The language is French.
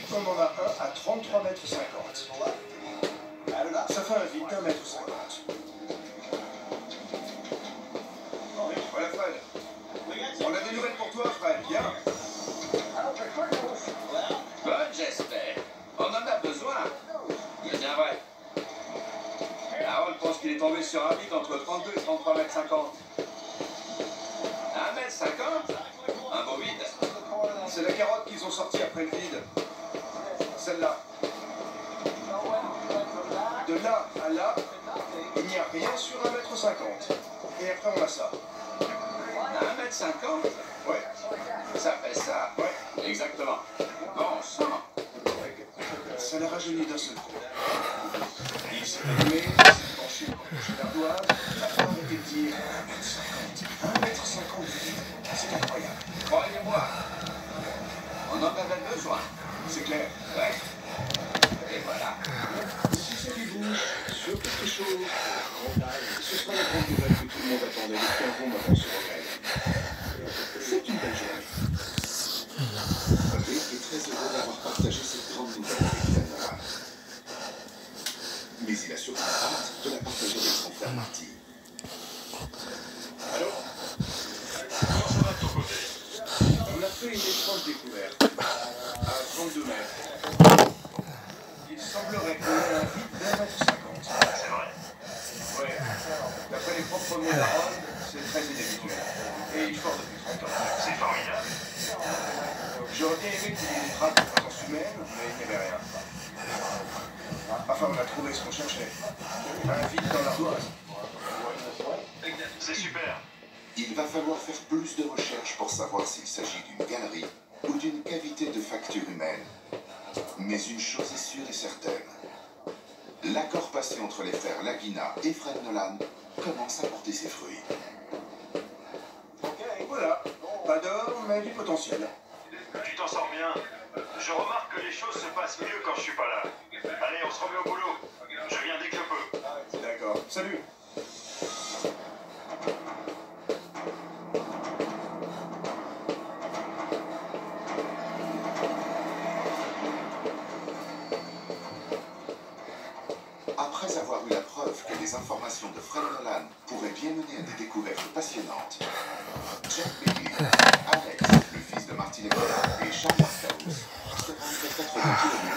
On en a un à 33 mètres 50. Ça fait un vide d'1 mètre 50. Voilà Fred. On a des nouvelles pour toi Fred, viens. Bonne j'espère. On en a besoin. C'est bien vrai. Harold pense qu'il est tombé sur un vide entre 32 et 33 mètres 50. 1 mètre 50? Un beau vide. C'est la carotte qu'ils ont sortie après le vide. Celle-là. De là à là, il n'y a rien sur 1 mètre 50. Et après on a ça. 1 mètre 50? Ouais. Ça fait ça? Ouais. Exactement. Bon sang. Ça l'a rajeuni d'un seul coup. Il s'est allumé, il s'est penché pour coucher l'ardoise, il a arrêté de dire 1 mètre 50 de vide. C'est incroyable. Croyez-moi, on en avait besoin. C'est clair. Ouais. Et voilà. Si ça débouche sur quelque chose, ce sera la grande nouvelle que tout le monde attendait depuis un bon moment sur Rocaille. C'est une belle journée. Rick est très heureux d'avoir partagé cette grande nouvelle avec Dana. Mais il a surtout hâte de la partager avec son frère Marty. Allô? Comment ça va de ton côté? On a fait une étrange découverte à 32 mètres. Il semblerait qu'on ait un vide d'1 mètre 50. C'est vrai? Ouais. D'après les propres mots d'Harold, c'est très inhabituel. Et il fort depuis 30 ans. C'est formidable. J'aurais bien aimé qu'il y ait des traces de présence humaine, mais il n'y avait rien. Enfin, on a trouvé ce qu'on cherchait. Un vide dans l'ardoise. C'est super. Il va falloir faire plus de recherches pour savoir s'il s'agit d'une galerie ou d'une cavité de facture humaine. Mais une chose est sûre et certaine. L'accord passé entre les frères Lagina et Fred Nolan commence à porter ses fruits. Ok, voilà. Pas d'or, mais du potentiel. Tu t'en sors bien. Je remarque que les choses se passent mieux quand je suis pas là. Allez, on se remet au boulot. Je viens dès que je peux. D'accord. Salut. Après avoir eu la preuve que les informations de Fred Nolan pourraient bien mener à des découvertes passionnantes, Jack Bailey, Alex, le fils de Marty Leclerc, et Charles Marcaus se rendent à 80 km